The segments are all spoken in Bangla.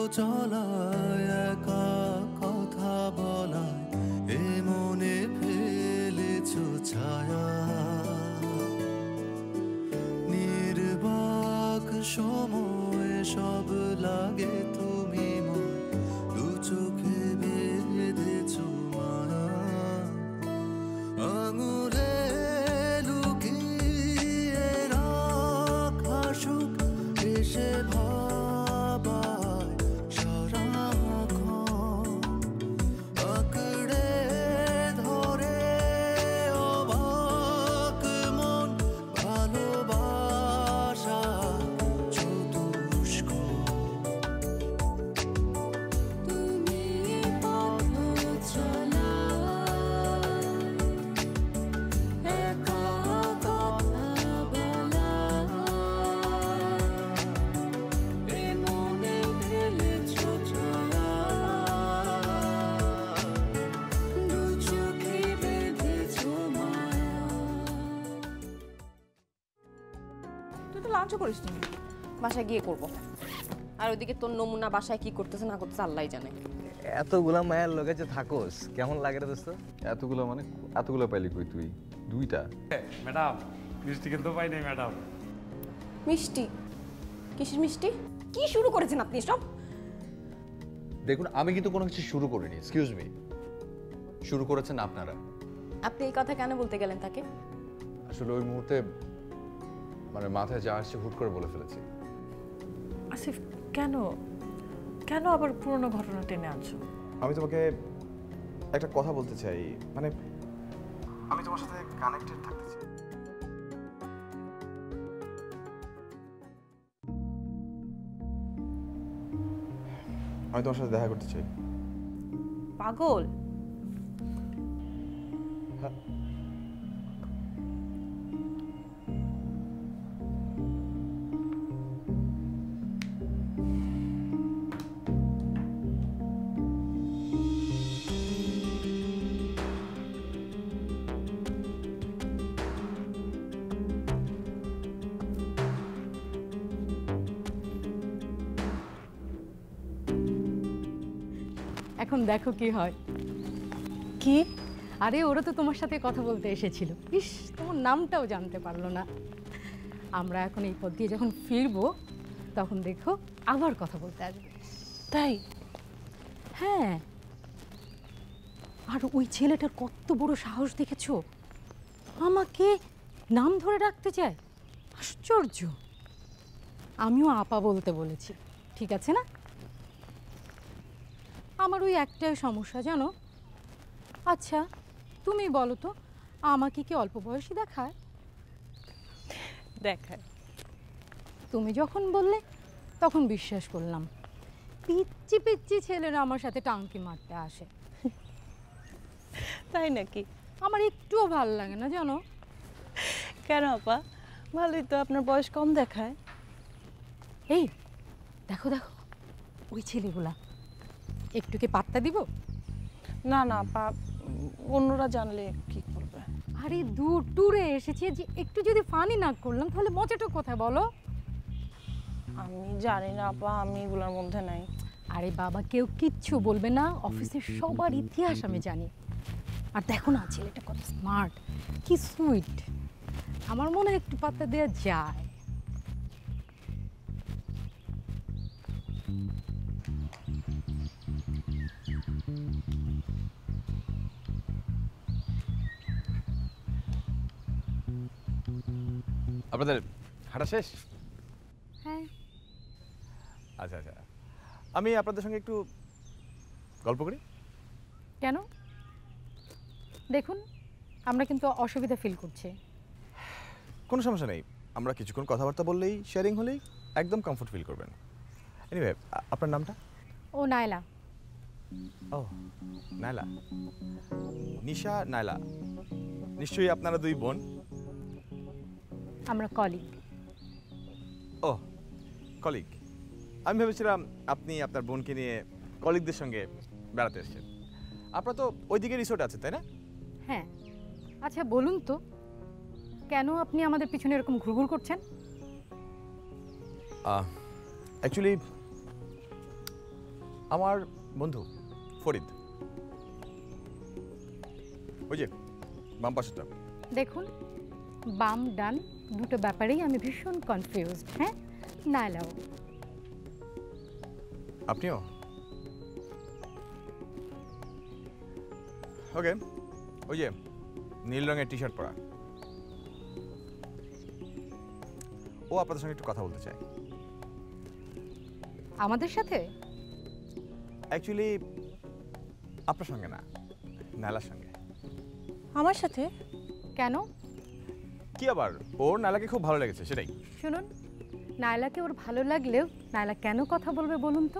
চলায় একা কথা বলায় এ মনে ফেলেছো ছায়া নির্বাক সময় সব লাগে তুমি মন দু চোখে বেঁধেছো মায়া আঙুলে লুকিয়ে রাখা সুখ এসে ভাবায় সারাক্ষণ আঁকড়ে ধরে অবাক মন ভালোবাসা চতুষ্কোণ তুমি পথ চলায় একা কথা বলায় এ মনে ফেলেছো ছায়া দু চোখে বেঁধেছো মায়া। তুই তো লাঞ্চও করিস নি। বাসায় গিয়ে করব। আর ওইদিকে তোর নমুনা বাসায় কি করতেছে না করতেছে আল্লাহই জানে। এতগুলা মায়ের লোকে যে থাকোস কেমন লাগে রে দোস্ত? এতগুলো মানে এতগুলো পাইলি কই তুই? দুইটা। ম্যাডাম মিষ্টি কিন্তু পাই নাই ম্যাডাম। মিষ্টি? কিসের মিষ্টি? কি শুরু করেছেন আপনি সব? দেখুন আমি কিন্তু কোনো কিছু শুরু করিনি, এক্সকিউজ মি। শুরু করেছেন আপনারা। আপনি এই কথা কেন বলতে গেলেন তাকে? আসলে ওই মুহূর্তে মানে মাথায় যা আসছে হুট করে বলে ফেলেছি। আসিফ, কেন কেন আবার পুরনো ঘটনা টেনে আনছো? আমি তোমাকে একটা কথা বলতে চাই, মানে আমি তোমার সাথে কানেক্টেড থাকতে চাই। আমি তোমার সাথে দেখা করতে চাই। পাগল? হ্যাঁ। এখন দেখো কি হয়। কি? আরে ওরা তো তোমার সাথে কথা বলতে এসেছিল। ইস, তোমার নামটাও জানতে পারলো না। আমরা এখন এই পথ দিয়ে যখন ফিরবো তখন দেখো আবার কথা বলতে আসবে। তাই? হ্যাঁ। আর ওই ছেলেটার কত বড় সাহস দেখেছো, আমাকে নাম ধরে ডাকতে চায়। আশ্চর্য। আমিও আপা বলতে বলেছি, ঠিক আছে না? আমার ওই একটাই সমস্যা জানো। আচ্ছা তুমি বলো তো, আমাকে কি অল্প বয়সী দেখায়? দেখায়। তুমি যখন বললে তখন বিশ্বাস করলাম। পিচ্ছি পিচ্ছি ছেলেরা আমার সাথে টাঙ্কি মারতে আসে। তাই নাকি? আমার একটুও ভালো লাগে না জানো। কেন আপা? ভালোই তো, আপনার বয়স কম দেখায়। এই দেখো দেখো ওই ছেলেগুলা, একটু কি পাত্তা দিব? না না আপা, অন্যরা জানলে কি করবে? আরে দূর ট্যুরে এসেছি, যে একটু যদি ফানি না করলাম তাহলে মজাটা কোথায় বলো? আমি জানি না আপা, আমি এগুলোর মধ্যে নাই। আরে বাবা, কেউ কিচ্ছু বলবে না। অফিসের সবার ইতিহাস আমি জানি। আর দেখো না ছেলেটা কত স্মার্ট, কি সুইট। আমার মনে হয় একটু পাত্তা দেওয়া যায়। আপনাদের হাঁটা শেষ? হ্যাঁ। আচ্ছা আচ্ছা, আমি আপনাদের সঙ্গে একটু গল্প করি। কেন? দেখুন আমরা কিন্তু অসুবিধা ফিল করছি। কোনো সমস্যা নেই, আমরা কিছুক্ষণ কথাবার্তা বললেই, শেয়ারিং হলেই একদম কমফোর্ট ফিল করবেন। এনিওয়ে, আপনার নামটা? ও নায়লা। ও নায়লা, নিশা, নায়লা। নিশ্চয়ই আপনারা দুই বোন? আমরা কলিগ। ও কলিগ। আমি ভেবেছিলাম আপনি আপনার বোনকে নিয়ে কলিগদের সঙ্গে বেড়াতে এসেছেন। আপনারা তো ওইদিকে রিসোর্ট আছে তাই না? হ্যাঁ। আচ্ছা বলুন তো, কেন আপনি আমাদের পিছনে এরকম ঘুরঘুর করছেন? অ্যাকচুয়ালি আমার বন্ধু ফরিদ, ওই যে বাম পাশেটা। দেখুন, বাম ডান দুটো ব্যাপারেই আমি ভীষণ কনফিউজড। হ্যাঁ, নাইলাও। আপনিও? ওকে, ওই যে নীল রঙের টি শার্ট পরা, ও আপনাদের সঙ্গে একটু কথা বলতে চায়। আমাদের সাথে? অ্যাকচুয়ালি আপনার সঙ্গে না, নালার সঙ্গে। আমার সাথে? কেন? কি আবার, ওর নালাকে খুব ভালো লেগেছে সেটাই। শুনুন, নায়লাকে ওর ভালো লাগলেও নায়লা কেন কথা বলবে বলুন তো?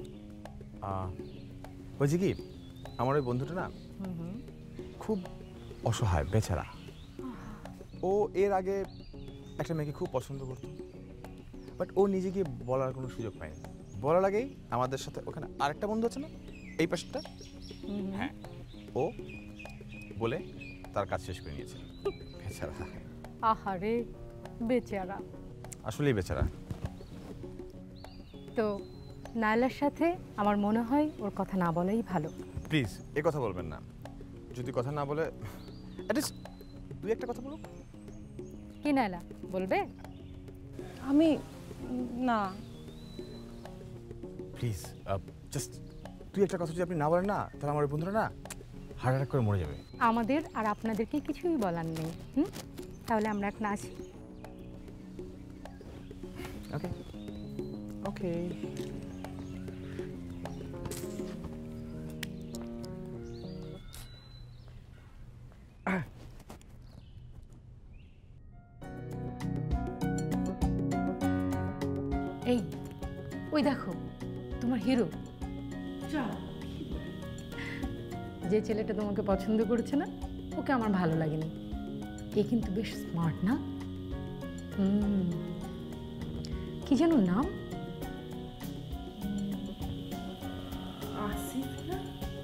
বলছি কি, আমার ওই বন্ধুটা না খুব অসহায়, বেচারা। ও এর আগে একটা মেয়েকে খুব পছন্দ করত, বাট ও নিজেকে বলার কোনো সুযোগ পায়নি। বলার আগেই আমাদের সাথে ওখানে আরেকটা বন্ধু আছে না, এই পাশটা, হ্যাঁ, ও বলে তার কাজ শেষ করে নিয়েছে। বেচারা। আহারে বেচারা। আসলেই বেচারা। তো নায়লার সাথে আমার মনে হয় ওর কথা না বলাই ভালো। প্লিজ এ কথা বলবেন না, যদি কথা না বলে অ্যাটলিস্ট দুই একটা কথা বলুক। কি নায়লা, বলবে? আমি না। প্লিজ জাস্ট দুই একটা কথা যদি আপনি না বলেন না, তাহলে আমার বন্ধুরা না হার্ট অ্যাটাক করে মরে যাবে। আমাদের আর আপনাদেরকে কিছুই বলার নেই। তাহলে আমরা এখন আসি। ওকে ওকে। এই, ওই দেখো তোমার হিরো। যে ছেলেটা তোমাকে পছন্দ করেছে না, ওকে আমার ভালো লাগেনি। এ কিন্তু বেশ স্মার্ট না? কি যেন নাম? আসিফ না?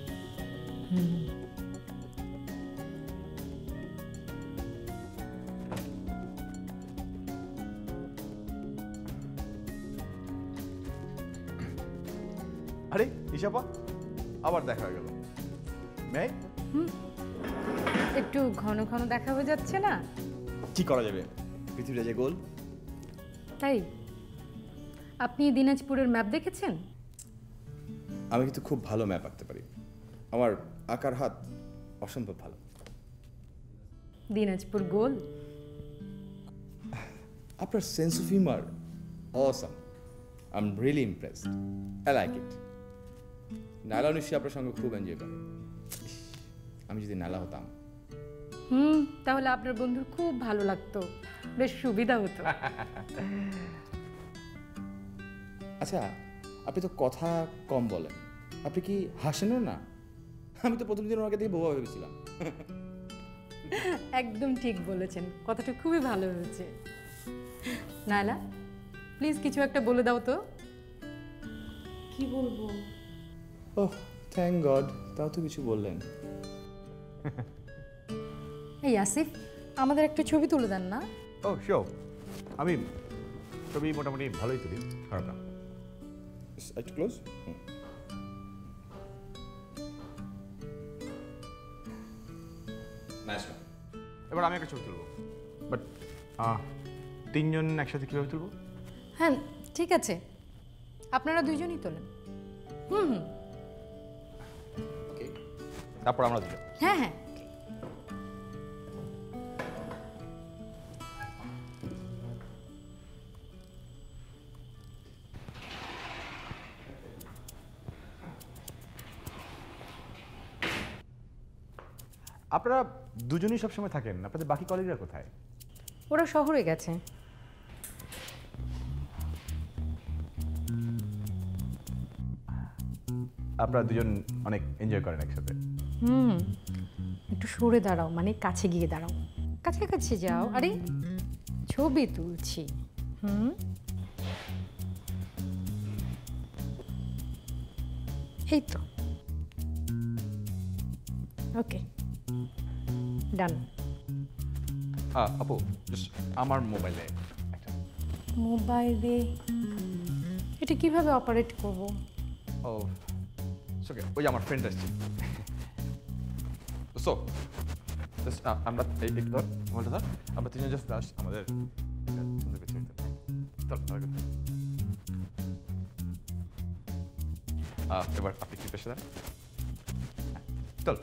আরে ঈশাপা, আবার দেখা হয়ে গেল। মেয়ে, একটু ঘন ঘন দেখা হয়ে যাচ্ছে না? কি করা যাবে, পৃথিবীটা যে গোল। তাই আপনি দিনাজপুরের ম্যাপ দেখেছেন? আমি কিন্তু খুব ভালো ম্যাপ আঁকতে পারি, আমার আঁকার হাত অসম্ভব ভালো। দিনাজপুর গোল? আপনার sense of humour awesome, I am really impressed, I like it. নালা নিশ্চয়ই আপনার সঙ্গে খুব এনজয় করে। আমি যদি নালা হতাম। তাহলে আপনার বন্ধুর খুব ভালো লাগতো, বেশ সুবিধা হতো। আচ্ছা, আপনি তো কথা কম বলেন, আপনি কি হাসেনও না? আমি তো প্রথম দিন ওনাকে দেখে বোবা ভেবেছিলাম। একদম ঠিক বলেছেন, কথাটা খুবই ভালো হয়েছে। নায়লা, প্লিজ কিছু একটা বলে দাও তো। কি বলবো? ওহ থ্যাংক গড, তাও তো কিছু বললেন। এই আসিফ, আমাদের একটা ছবি তুলে দেন না? ও শিওর, আমি ছবি মোটামুটি ভালোই তুলি, খারাপ না। একটু ক্লোজ। নাইস। এবার আমি একটা ছবি তুলবো, বাট তিনজন একসাথে কীভাবে তুলবো? হ্যাঁ ঠিক আছে, আপনারা দুইজনই তোলেন। ওকে, তারপর আমরা দুজন। হ্যাঁ হ্যাঁ। আপনারা দুজনই সবসময় থাকেন, আপনাদের বাকি কলিগরা কোথায়? ওরা শহরে গেছে। আপনারা দুজন অনেক এনজয় করেন একসাথে। একটু সরে দাঁড়াও, মানে কাছে গিয়ে দাঁড়াও, কাছাকাছি যাও। আরে ছবি তুলছি। এই তো, ওকে ডান। আপু, জাস্ট আমার মোবাইলে একটা। মোবাইলে এটা কিভাবে অপারেট করব? ও ওকে, ওই যে আমার ফ্রেন্ড আসছে। সো আমরা একটু ধর মোবাইলটা ধর, আমরা তিনজন জাস্ট আমাদের এবার আপনি কি পেশে দেন? চল।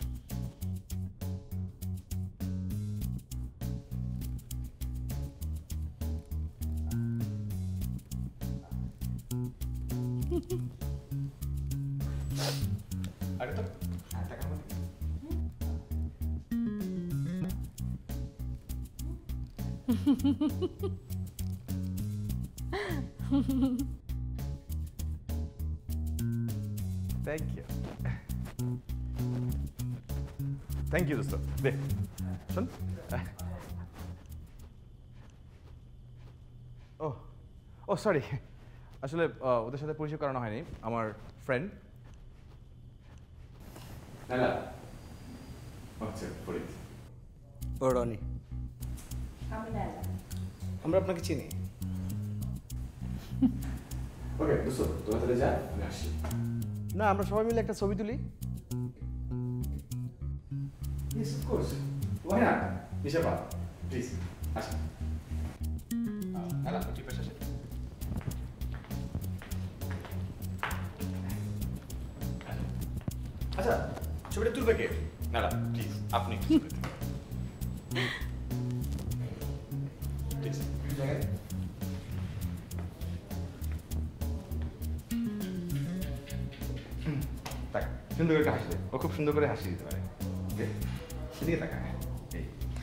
আরে তো টাকা মধ্যে থ্যাংক ইউ থ্যাংক ইউ দোস্ত। দে শোন, ও ও সরি, আসলে ওদের সাথে পরিচয় করানো হয়নি। আমার ফ্রেন্ড ও রনি, আমরা আপনাকে চিনি। ওকে দোস্ত, তোরা তাহলে যা, আমি আসছি। না, আমরা সবাই মিলে একটা ছবি তুলি। Yes, of course. Why not? Nishaba, please. Asha. Nala, কি পেশ আসে? আচ্ছা, ছবিটা তুলবে কে? নালা, প্লিজ, আপনি একটু তুলে দিন। প্লিজ, জায়গায়। তাকা, সুন্দর করে হাসি দে। ও খুব সুন্দর করে হাসি দিতে পারে। ওকে, সেদিকে তাকা। এই।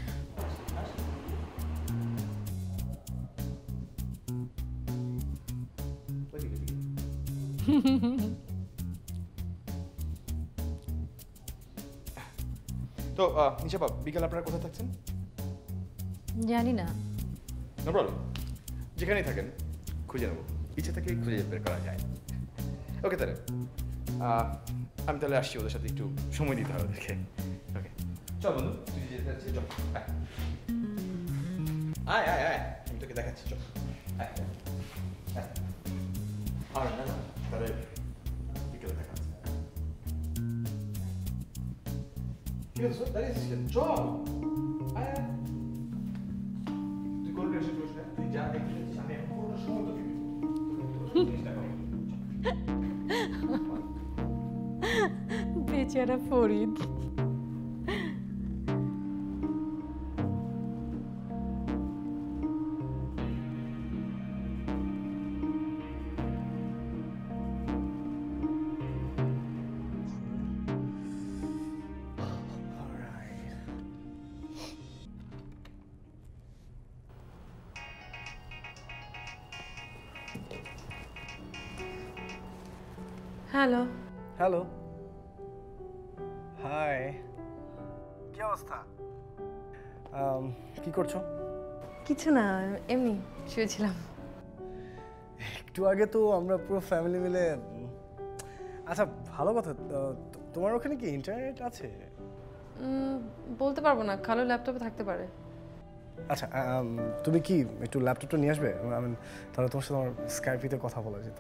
তো নিশাপা, বিকেল আপনারা কোথায় থাকছেন? জানি না। নো প্রবলেম, যেখানেই থাকেন খুঁজে নেবো, ইচ্ছে থেকে খুঁজে বের করা যায়। ওকে তাহলে আমি তাহলে আসছি, ওদের সাথে একটু সময় দিতে হবে ওদেরকে। ওকে চল বন্ধু, তুই যেতে যাচ্ছিস, চল আয় আয় আয়, আমি তোকে দেখাচ্ছি, চল আয় আয়। আর না না, তাহলে বিকেলে দেখা হচ্ছে। ঠিক আছে, দাঁড়িয়ে আছিস কেন? চল আয় আয়। তুই কোন টেনশন করিস না, তুই যা দেখতে যাচ্ছিস আমি এখন পুরোটা সময় তোকে দিব। বেচারা ফরিদ। হ্যালো। হ্যালো, হাই, কি অবস্থা? কি করছো? কিছু না, এমনি শুয়েছিলাম। একটু আগে তো আমরা পুরো ফ্যামিলি মিলে আচ্ছা ভালো কথা, তোমার ওখানে কি ইন্টারনেট আছে? বলতে পারবো না, খালো ল্যাপটপে থাকতে পারে। আচ্ছা তুমি কি একটু ল্যাপটপটা নিয়ে আসবে? তাহলে তোমার সাথে আমার স্কাইপিতে কথা বলা যেত।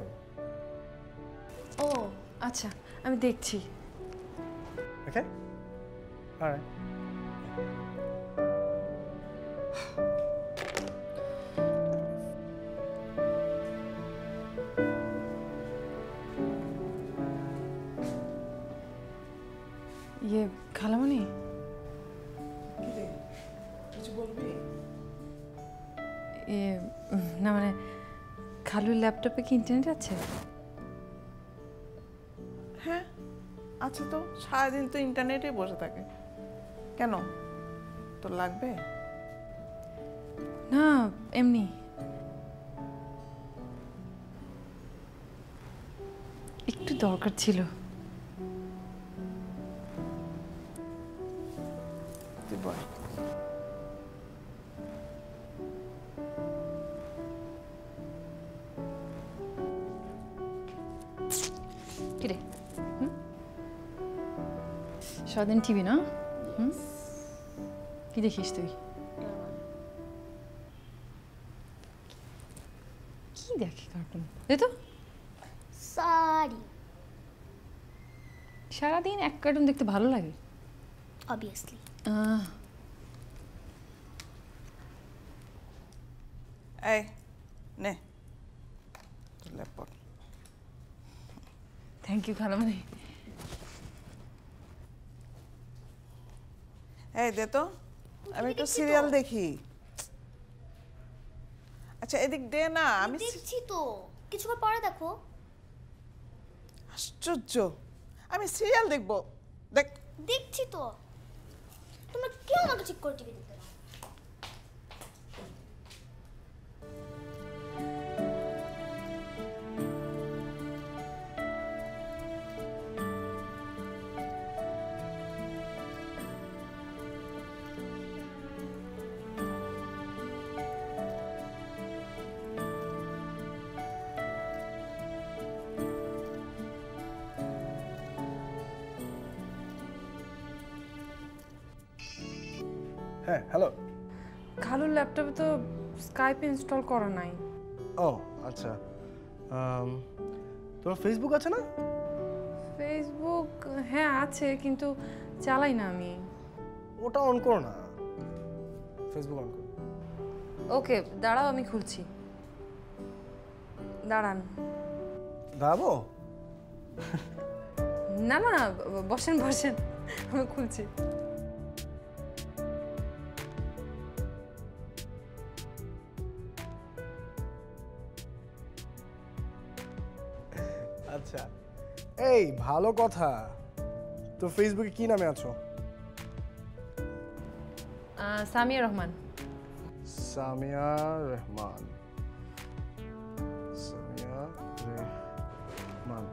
ও আচ্ছা, আমি দেখছি। Okay, alright. ইয়ে খালামণি, কিছু বলবি? না মানে খালুর ল্যাপটপে কি ইন্টারনেট আছে? হ্যাঁ আছে তো, সারাদিন তো ইন্টারনেটে বসে থাকে। কেন, তোর লাগবে? না এমনি একটু দরকার ছিল। তুই বল। কিরে সারাদিন টিভি না? কি দেখিস তুই? কি দেখি কার্টুন? দে তো। সরি, সারাদিন এক কার্টুন দেখতে ভালো লাগে? অবভিয়াসলি। এই নে ল্যাপটপ। থ্যাংক ইউ খালামণি। এই দে তো, আমি একটু সিরিয়াল দেখি। আচ্ছা এদিক দে না, আমি দেখছি তো, কিছুক্ষণ পরে দেখো। আশ্চর্য, আমি সিরিয়াল দেখবো। দেখ। দেখছি তো, তোমরা কেউ আমাকে ঠিক করে টিভি দেখতে দাও। হ্যাঁ হ্যালো। খালুর ল্যাপটপে তো স্কাইপ ইনস্টল করা নাই। ও আচ্ছা, তোমার ফেসবুক আছে না? ফেসবুক হ্যাঁ আছে, কিন্তু চালাই না আমি। ওটা অন করো না, ফেসবুক অন করো। ওকে দাঁড়াও, আমি খুলছি। দাঁড়ান। দাঁড়াবো? না না, বসেন বসেন, আমি খুলছি। আচ্ছা, এই ভালো কথা। তো ফেসবুকে কি নামে আছো? Samia Rahman. Samia Rahman. Samia Rahman.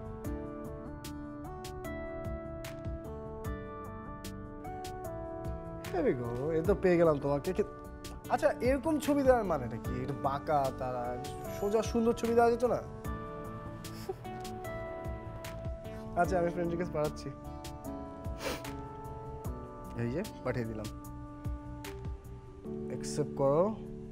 Here we go, এই তো পেয়ে গেলাম তোমাকে। আচ্ছা এরকম ছবি দেওয়ার মানেটা কি? এটা বাঁকা তারা, সোজা সুন্দর ছবি দেওয়া যেত না? আচ্ছা আমি ফ্রেন্ড রিকোয়েস্ট পাঠাচ্ছি। এই যে পাঠিয়ে দিলাম, অ্যাকসেপ্ট করো।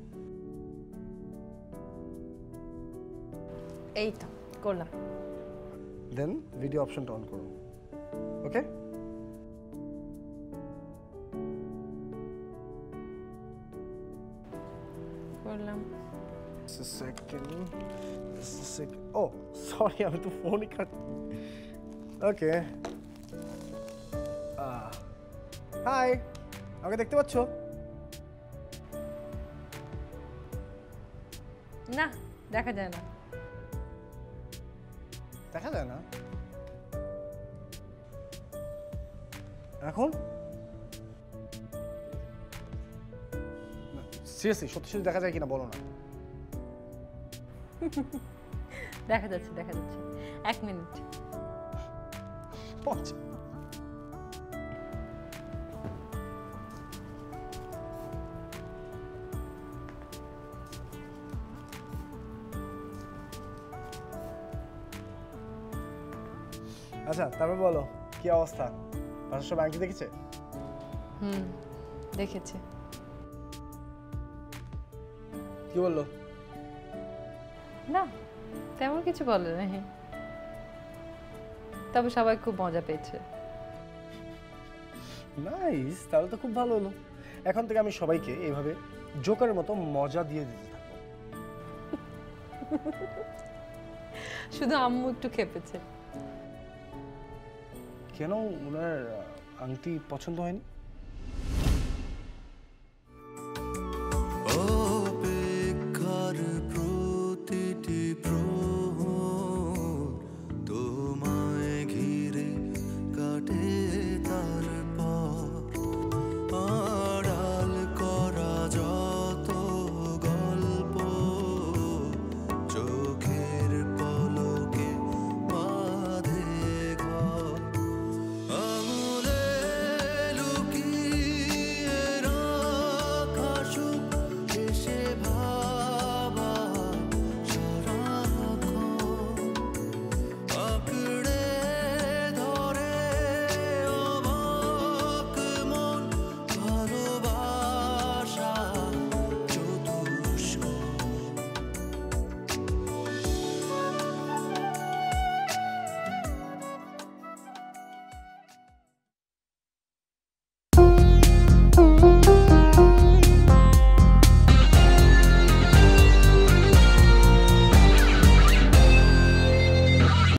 এই তো করলাম। দেন ভিডিও অপশনটা অন করো। ওকে, করলাম। ও সরি, আমি তো ফোনই কাট। ওকে, হাই, আমাকে দেখতে পাচ্ছ? না, দেখা যায় না। দেখা যায় না এখন? সিরিয়াসলি সত্যি সত্যি দেখা যায় কিনা বলো না। দেখা যাচ্ছে দেখা যাচ্ছে, 1 মিনিট। আচ্ছা তারপর বলো কি অবস্থা? বাসার সব আংটি দেখেছে? দেখেছে। কি বললো? না তেমন কিছু বলে না, তবে সবাই খুব মজা পেয়েছে। নাইস, তাহলে তো খুব ভালো হলো। এখন থেকে আমি সবাইকে এইভাবে জোকারের মতো মজা দিয়ে দিতে থাকবো। শুধু আম্মু একটু খেপেছে। কেন, ওনার আংটি পছন্দ হয়নি?